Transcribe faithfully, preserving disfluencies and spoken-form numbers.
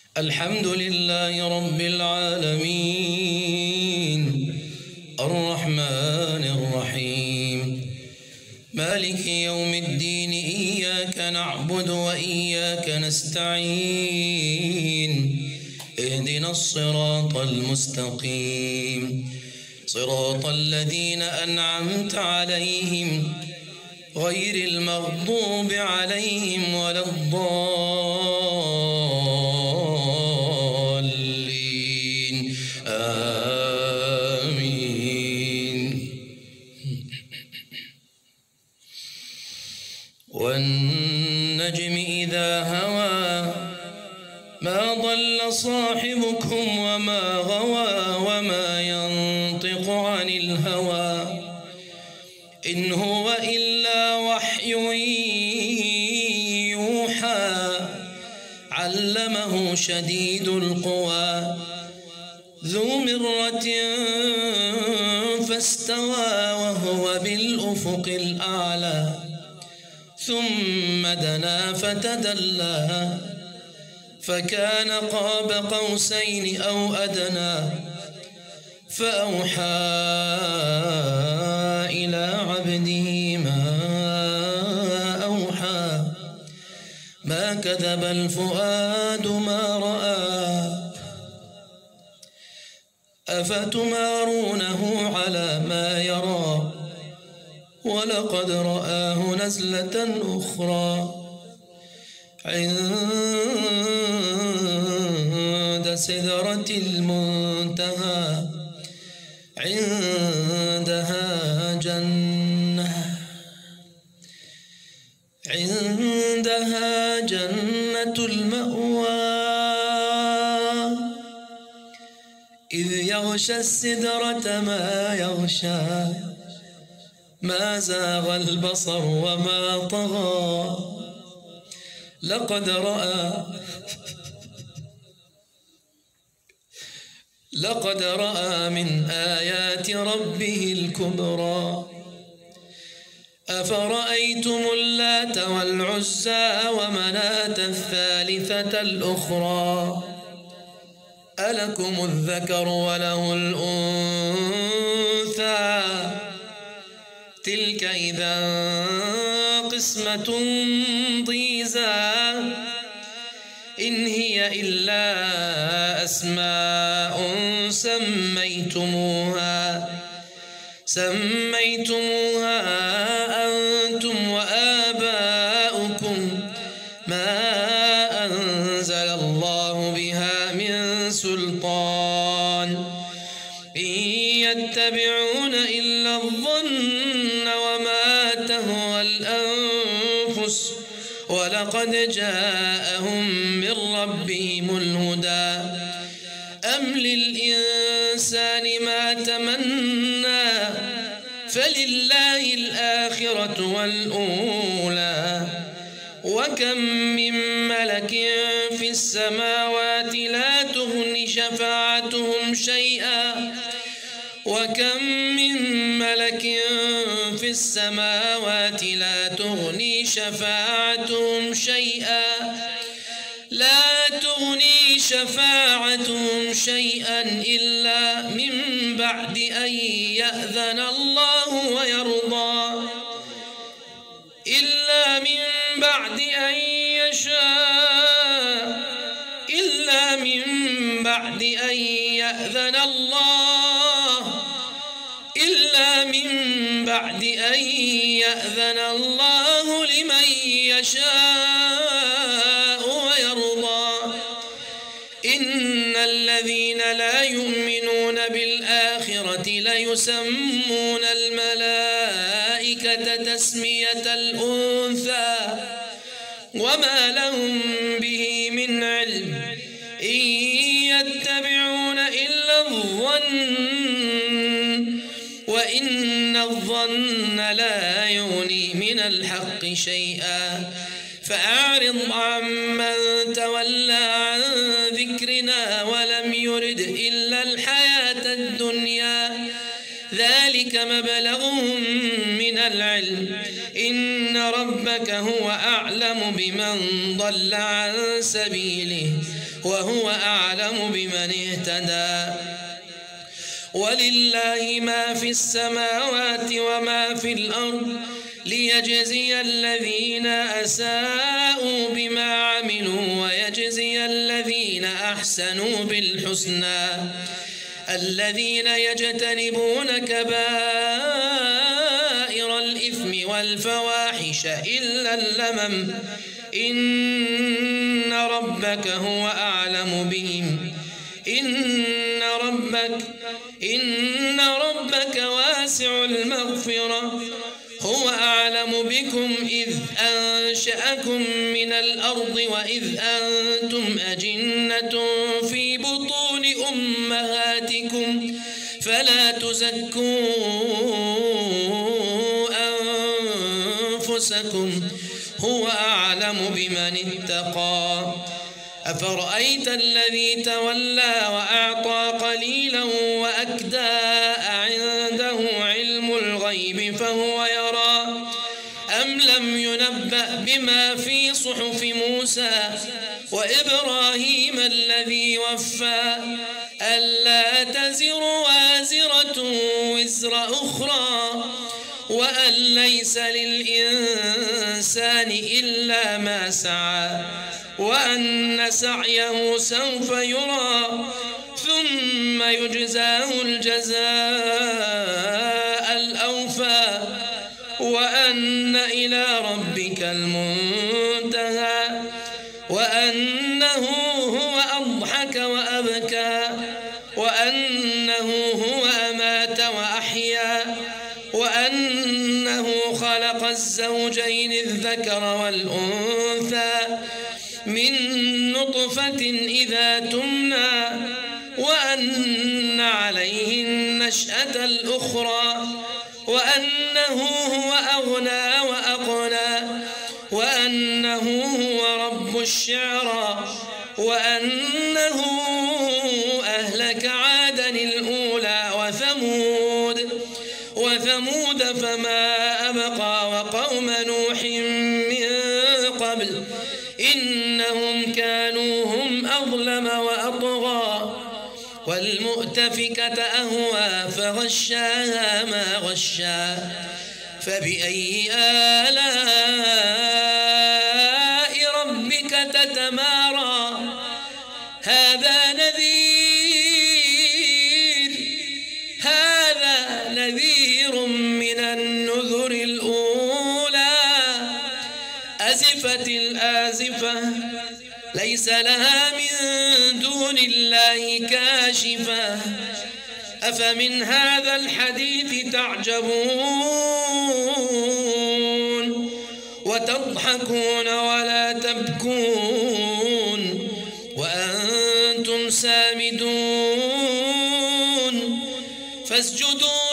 الحمد لله رب العالمين الرحمن الرحيم مالك يوم الدين إياك نعبد وإياك نستعين اهدنا الصراط المستقيم صراط الذين أنعمت عليهم غير المغضوب عليهم ولا الضالين آمين. والنجم إذا هوى ما ضل صاحبكم وما غوى وما ينطق عن الهوى إن هو إلا وحي يوحى علمه شديد القوى ذو مرة فاستوى وهو بالأفق الأعلى ثم دنا فتدلى فكان قاب قوسين أو أدنى فأوحى إلى عبده ما أوحى ما كذب الفؤاد ما رأى أفتمارونه على ما يرى ولقد رآه نزلة أخرى عند سدرة المنتهى عندها جنة عندها جنة المأوى إذ يغشى السدرة ما يغشى ما زاغ البصر وما طغى لقد رأى لقد رأى من آيات ربه الكبرى أفرأيتم اللات والعزى ومناة الثالثة الأخرى ألكم الذكر وله الأنثى تلك إذا قسمة ضيزى إن هي إلا أسماء سميتموها سميتموها أنتم وآباؤكم ما أنزل الله بها من سلطان إن يتبعون إلا الظن وما تهوى الأنفس ولقد جاءهم من ربهم الهدى أم للإنسان ما تمنى فلله الآخرة والأولى وكم من ملك في السماوات لا تغني شفاعتهم شيئا وكم من ملك في السماوات لا تغني شفاعتهم شيئا لا تغني شفاعتهم شيئا إلا من بعد أن يأذن الله ويرضى إلا من بعد أن يشاء إلا من بعد أن يأذن الله إلا من بعد أن يأذن الله لمن يشاء ويرضى إن الذين لا يؤمنون بالآخرة ليسمون الملائكة تسمية الأنثى وما لهم به من علم إن يتبعون إلا الظن وإن الظن لا يغني من الحق شيئا فأعرض عمن تولى عن ذكرنا ولم يرد إلا الحياة الدنيا ذلك مبلغهم من العلم إن ربك ربك هو أعلم بمن ضل عن سبيله وهو أعلم بمن اهتدى ولله ما في السماوات وما في الأرض ليجزي الذين أساءوا بما عملوا ويجزي الذين أحسنوا بالحسنى الذين يجتنبون كبائر الإثم والفواحش إلا اللمم إن ربك هو أعلم بهم إن ربك إن ربك واسع المغفرة هو أعلم بكم إذ أنشأكم من الأرض وإذ أنتم أجنة في بطون أمهاتكم فلا تزكوا أنفسكم هو أعلم بمن اتقى أفرأيت الذي تولى وأعطى قليلا وأكدى عنده علم الغيب فهو يرى أم لم ينبأ بما في صحف موسى وإبراهيم الذي وفى ألا تزر وازرة وزر أخرى وأن ليس للإنسان إلا ما سعى وأن سعيه سوف يرى ثم يجزاه الجزاء الأوفى وأن إلى ربك المنتهى وأنه هو أضحك وأبكى وأنه هو أمات وأحيا وأنه خلق الزوجين الذكر والأنثى من نطفة إذا تمنى وأن عليه النشأة الأخرى وأنه هو أغنى وأقنى وأنه هو رب الشعرى وأنه أهلك عادا الأولى وثمود وثمود فما أبقى وقوم نوح من قبل إنهم كانوا هم أظلم وأطغى والمؤتفكة أهوى فغشاها ما غشا فبأي آلاء ربك تتمارى هذا نذير هذا نذير من النذر الأولى أزفت الآزفة ليس لها من دون الله كاشفة أفمن هذا الحديث تعجبون وتضحكون ولا تبكون وأنتم سامدون فاسجدوا